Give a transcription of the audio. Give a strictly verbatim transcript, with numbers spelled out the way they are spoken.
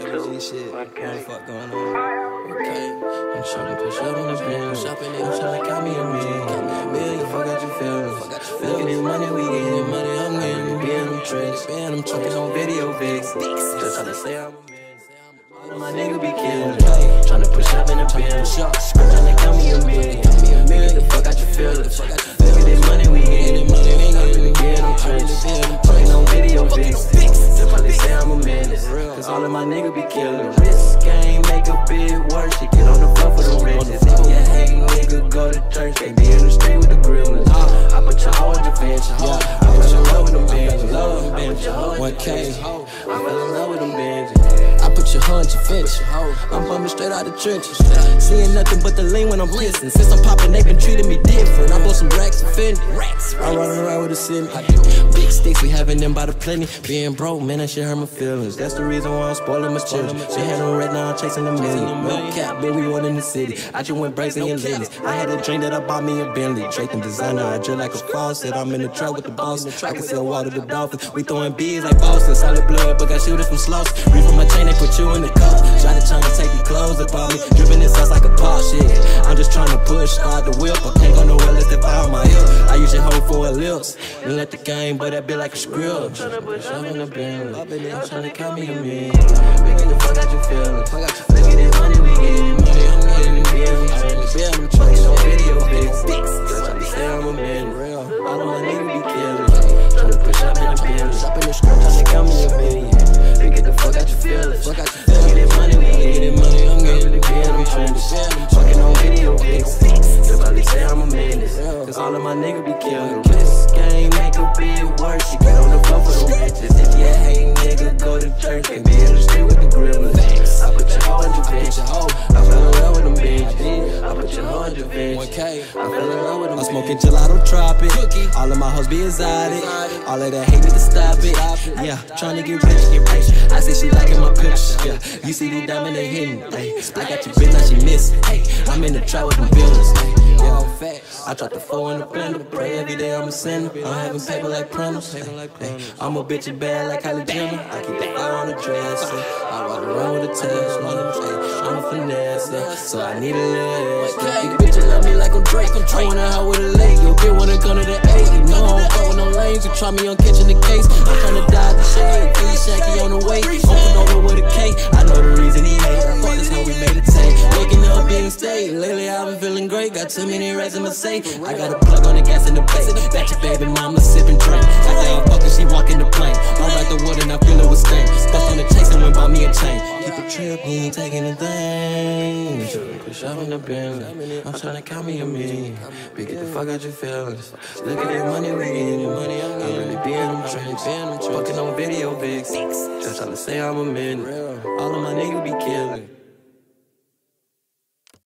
G shit. What the fuck going on? Okay. I'm trying to push up in the bin. Shopping it, I'm trying to count me a million. Million, fuck out your feelings. Look at this money we getting. Money I'm getting. Being them tricks. Being them tricks on video pics. Just trying to say I'm a man. All of my niggas be killing. Trying to push up in the bin. Trying to count me a million. Million, fuck out your feelings. Look at this money we getting. Money we getting. Being them tricks. Tricks on video pics. Just probably say I'm a menace. Cause all of my niggas be killing. Wrist game make a bit worse. She get on the floor for the riches. If you hate nigga, go to church. They be in the street with the grillers. I put your hoe in Givenchy. I fell in love with them Benjis. Love them Benjis. one K. I fell in love with them Benjis. I put your hoe in Givenchy. I'm bumming straight out the trenches. Seeing nothing but the lean when I'm pissing. Since I'm popping, they been treating me different. I bought some racks and Fendi. I'm running around with a semi. Big sticks, we having them by the plenty. Being broke, man, that shit hurt my feelings. That's the reason why I'm spoiling my children. She had them right now, I'm chasing a million. No cap, baby, one in the city. I just went brazen in ladies. I had a dream that I bought me a Bentley. Drake and designer, I drill like a faucet. I'm in the trap with the boss. I can sell water to dolphins. We throwing bees like Boston. Solid blood, but got shooters from slows. Reef from my chain, they put you in the cup. Try to trying to take your clothes up on me. Dripping this sauce like a pop shit. I'm just trying to push, start the whip. I can't go nowhere unless they fire my hip. I use your hoe for her lips. And let the game, but that be like a script. I'm trying to push up in the bin. I'm trying to count me a million. Bigger the fuck out your feelings. Look at this money we getting. Money I'm getting. Being them trucks on video pics. Just trying to say I'm a man. All of my niggas be killing. Trying to push up in the bin. Up in the script, trying to count me a million. Bigger the fuck out your feelings. Look at this money we getting. Money I'm getting. Being them trenches. Fucking on video pics. Just probably say I'm a menace. Cause all of my niggas be killing. This game make a bit worse. You get on the floor for the riches. If you hate nigga, go to church. Can't be in the street with the grillers. I put your hoe in Givenchy. I fell in love with them Benjis. I put your hoe in Givenchy. I fell in love with them. I'm smoking gelato tropic. All of my hoes be exotic. All of that hate need to stop it. Yeah, trying to get rich, get rich. I say she liking my pictures. Yeah, you see the diamond they hitting. Ay, I got your bitch, now she miss. Hey, I'm in the trap with them builders. Yeah, I drop the four in the blender. Pray every day I'm a sinner. I'm having paper like Prentice. I'm a bitch bad like Kylie Jenner. I keep the fire on the dresser. I ride around with a Tesla. I'm a finesse, so I need a little extra. These bitches love me like I'm Drake. I wanna hide with a lake. Yo, bitch wanna come to the eight. You know I don't fuck with no lanes. You try me on catching the case. I'm tryna dodge the shade. Feel shaky on the way. Open over with a K. I know the reason he hate. I thought that's how we made it take. Waking up being stayed. Lately I've been feeling great. Got too many rats in my safe. I got a plug on the gas in the place. That your baby mama sipping drink. After I fuck her, she walking the plane. I ride the wood and I feel it with stain. Bust on the chase and went by me a chain. Keep a trip, he ain't taking a thing. Push up in the bin. I'm tryna count me a million. Big get the fuck out your feelings. Look at that money we getting. Money I'm getting. I really be in them trenches. Fucking on video pics. Just tryna say I'm a man. All of my niggas be killing.